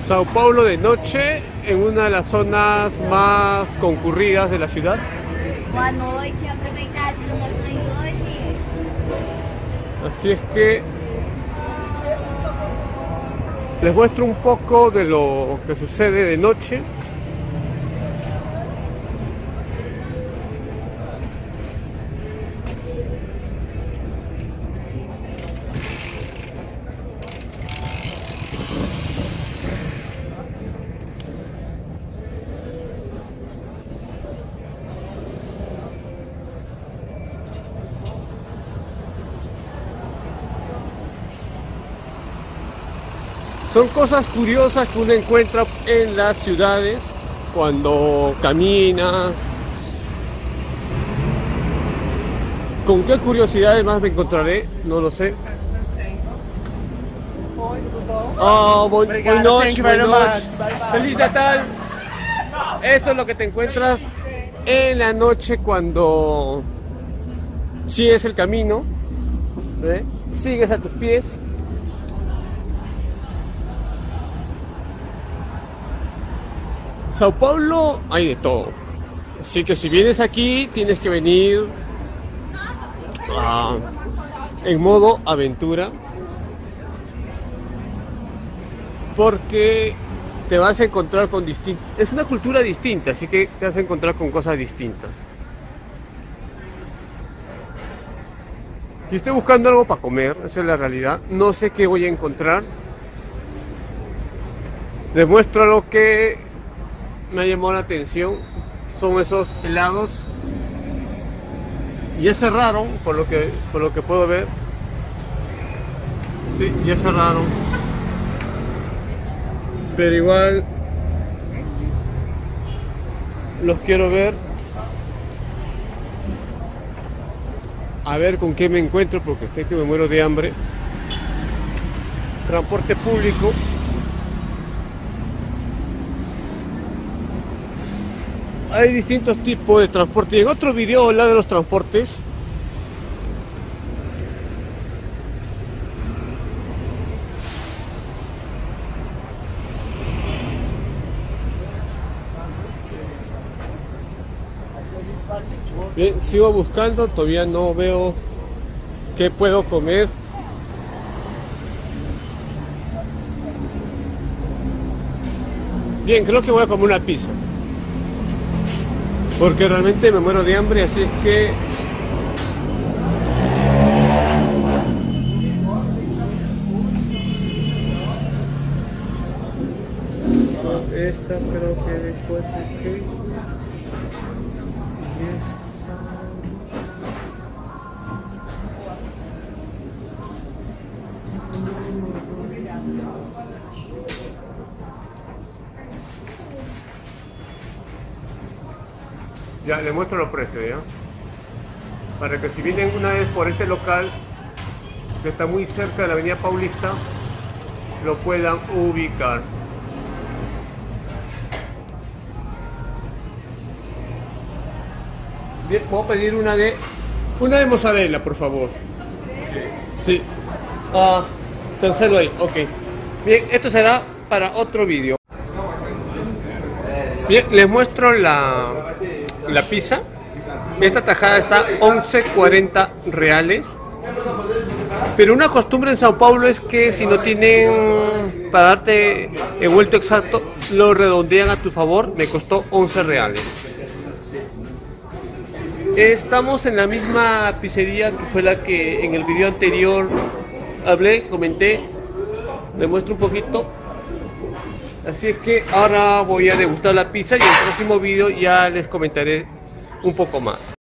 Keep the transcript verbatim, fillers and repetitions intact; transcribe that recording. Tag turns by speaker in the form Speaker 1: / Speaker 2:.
Speaker 1: Sao Paulo de noche, en una de las zonas más concurridas de la ciudad.
Speaker 2: Boa noite, aproveitar as promoções hoje.
Speaker 1: Así es que les muestro un poco de lo que sucede de noche. Son cosas curiosas que uno encuentra en las ciudades cuando camina. ¿Con qué curiosidades más me encontraré? No lo sé. Oh, bu buenas noches, buenas noches. Feliz Natal. Esto es lo que te encuentras en la noche cuando sigues el camino, ¿eh? Sigues a tus pies. Sao Paulo hay de todo, así que si vienes aquí tienes que venir uh, en modo aventura, porque te vas a encontrar con distintas, es una cultura distinta, así que te vas a encontrar con cosas distintas. Y estoy buscando algo para comer, esa es la realidad, no sé qué voy a encontrar. Les muestro lo que me ha llamado la atención, son esos helados. Ya cerraron, por lo que por lo que puedo ver. Sí, ya cerraron. Pero igual los quiero ver. A ver con qué me encuentro, porque estoy que me muero de hambre. Transporte público. Hay distintos tipos de transporte. En otro video habla de los transportes. Bien, sigo buscando, todavía no veo qué puedo comer. Bien, creo que voy a comer una pizza, porque realmente me muero de hambre, así es que esta creo que después aquí ya le muestro los precios, ¿ya? Para que si vienen una vez por este local, que está muy cerca de la avenida Paulista, lo puedan ubicar. Bien, voy a pedir una de una de mozzarella, por favor. Sí. Ah, cancelo ahí, ok. Bien, esto será para otro vídeo. Bien, les muestro la la pizza. Esta tajada está once cuarenta reales, pero una costumbre en Sao Paulo es que si no tienen para darte el vuelto exacto, lo redondean a tu favor. Me costó once reales. Estamos en la misma pizzería que fue la que en el video anterior hablé, comenté. Les muestro un poquito. Así es que ahora voy a degustar la pizza y en el próximo video ya les comentaré un poco más.